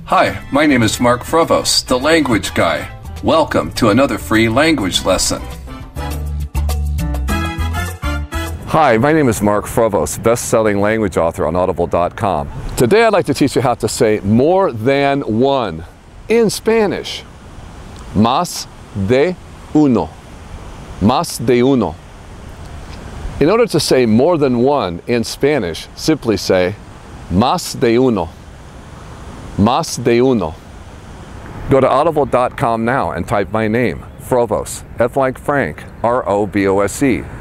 Hi, my name is Mark Frobose, the language guy. Welcome to another free language lesson. Hi, my name is Mark Frobose, best-selling language author on Audible.com. Today I'd like to teach you how to say more than one in Spanish. Más de uno. Más de uno. In order to say more than one in Spanish, simply say más de uno. Más de uno. Go to Audible.com now and type my name, Frobose, F like Frank, R-O-B-O-S-E.